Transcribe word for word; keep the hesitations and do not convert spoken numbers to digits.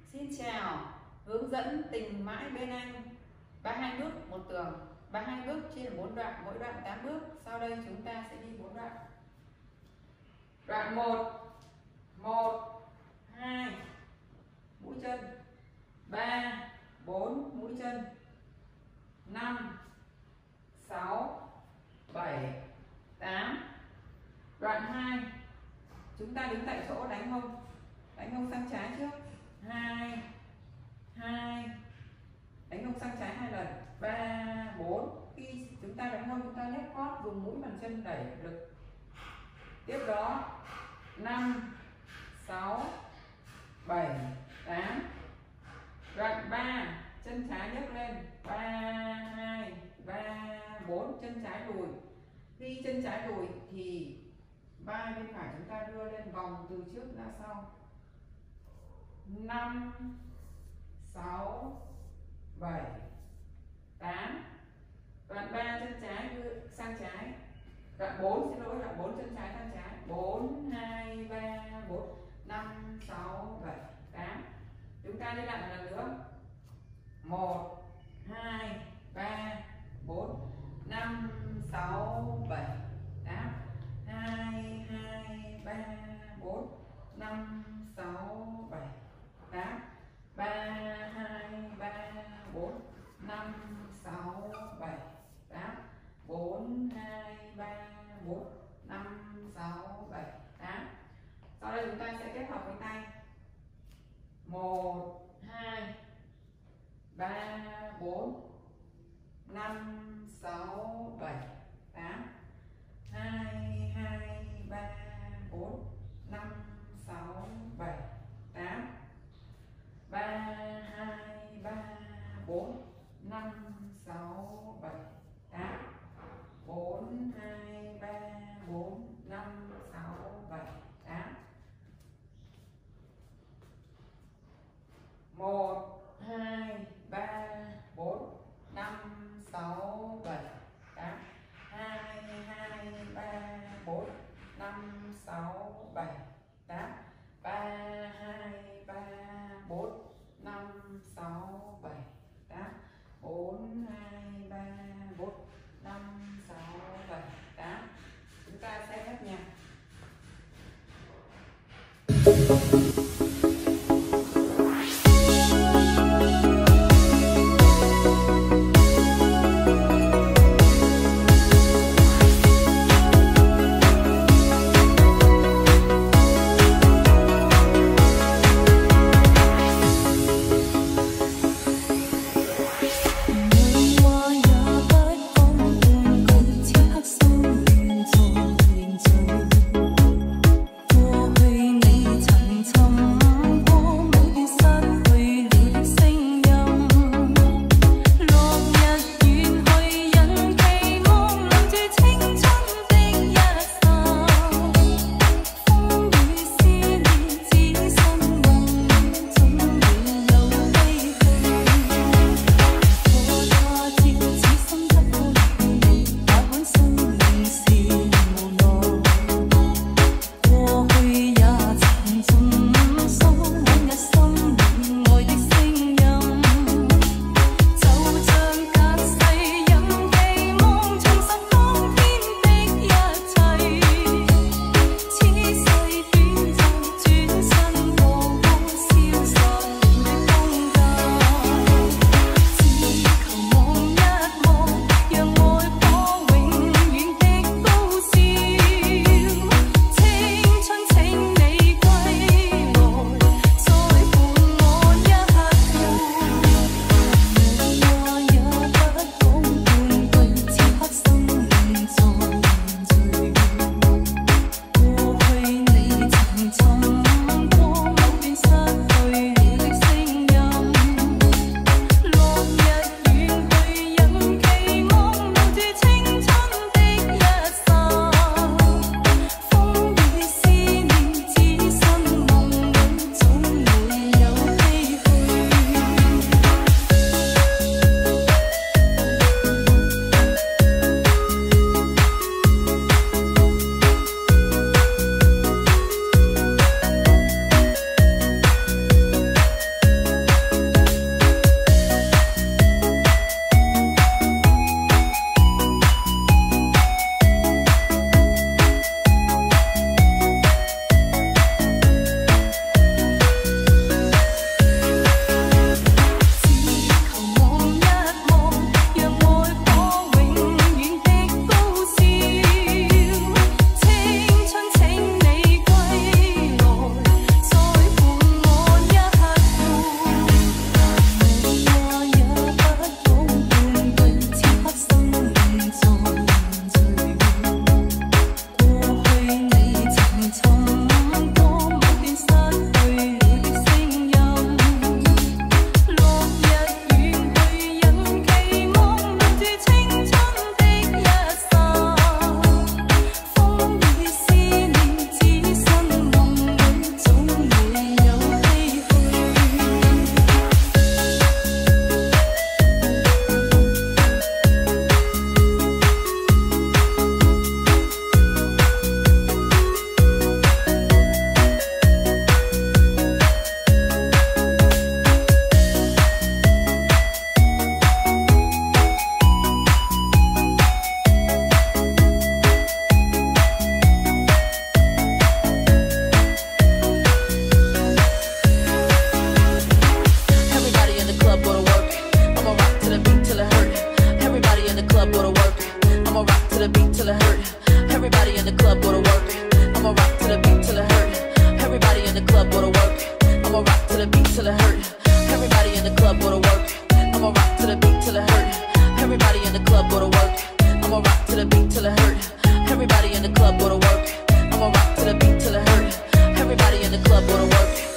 Xin chào, hướng dẫn tình mãi bên anh. ba mươi hai bước một tường, ba mươi hai bước chia làm bốn đoạn, mỗi đoạn tám bước. Sau đây chúng ta sẽ đi bốn đoạn. Đoạn một, một, hai, mũi chân, ba, bốn, mũi chân, năm, sáu, bảy, tám. Đoạn hai, chúng ta đứng tại chỗ đánh hông, đánh hông sang trái trước. hai, hai, đánh hông sang trái hai lần. ba, bốn. Khi chúng ta đánh hông, chúng ta nhấc gót, dùng mũi bàn chân đẩy lực. Tiếp đó năm, sáu, bảy, tám. Đoạn ba, chân trái nhấc lên. ba, hai, ba, bốn, chân trái lùi. Khi chân trái lùi thì vai bên phải chúng ta đưa lên, vòng từ trước ra sau. năm, sáu, bảy, tám. Đoạn ba, chân trái đưa sang trái. Đoạn bốn, xin lỗi, đoạn bốn, chân trái sang trái. bốn, hai, ba, bốn, năm, sáu, bảy, tám. Chúng ta đi lại một lần nữa. một, hai, ba, bốn, năm, sáu, bảy, tám. hai, hai, ba, bốn, năm, sáu, bảy, tám. ba, hai, ba, bốn, năm, sáu, bảy, tám. bốn, hai, ba, bốn, năm, sáu, bảy, tám. Sau đây chúng ta sẽ kết hợp với tay. một, hai, ba, bốn, năm, sáu, bảy, tám. hai, hai, ba, bốn, năm, sáu, bảy, tám. ba, hai, ba, bốn, năm, sáu, bảy, tám. bốn, hai, ba, bốn, năm, sáu, bảy, tám. một, hai, ba, bốn, năm, sáu, bảy, tám. hai, hai, ba, bốn, năm, sáu, bảy, tám. ba, hai, ba, bốn, năm, sáu, bảy, tám. bốn, hai, ba, bốn, năm, sáu, bảy, tám. Chúng ta sẽ hết nhạc. till it hurt. Everybody in the club go to work. I'ma rock to the beat till it hurt. Everybody in the club go to work. I'ma rock to the beat till it hurt. Everybody in the club go to work. I'ma rock to the beat till it hurt. Everybody in the club go to work.